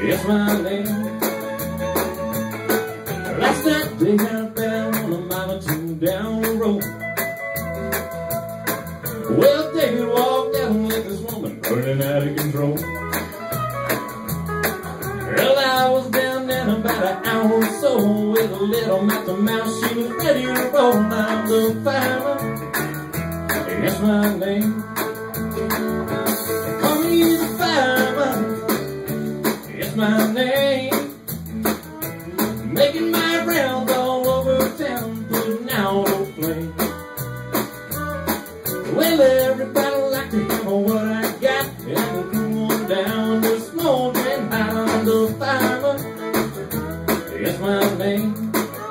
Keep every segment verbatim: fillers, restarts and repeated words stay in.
Yes, my name. Last that day I found on a mountain down the road. Well, David walked down with this woman burning out of control. Well, I was down there about an hour or so with a little mouth to mouth. She was ready to roll. I'm the fireman. Yes, my name. Call me the fireman. Yes, my name. Making my rounds all over town, putting out a flame. Well, everybody like to have what I got, and I'm going down the smoldering hot on the fireman. Yes, my name.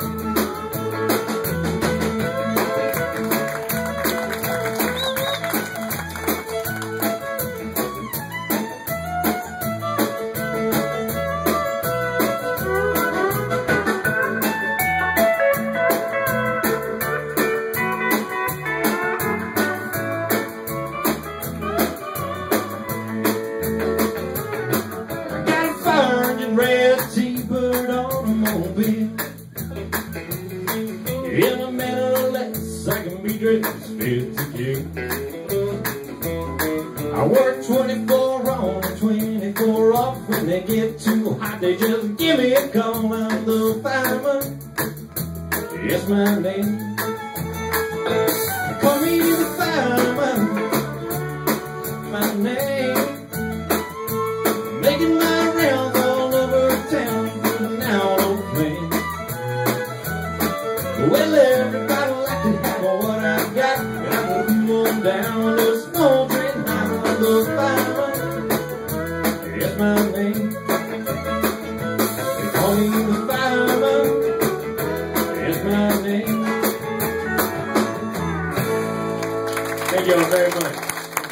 Red T-bird automobile. In a minute or less, I can be dressed fit to kill. I work twenty-four on and twenty-four off. When they get too hot, they just give me a call. I'm the fireman. Yes, my name. Call me the fireman. My name. Making my rounds all over town, putting out a flame. Well, everybody like to have what I got, and I'm going down the smoldering hot on the fireman. Yes, my name. They call me the fireman. Yes, my name. Thank you all very much.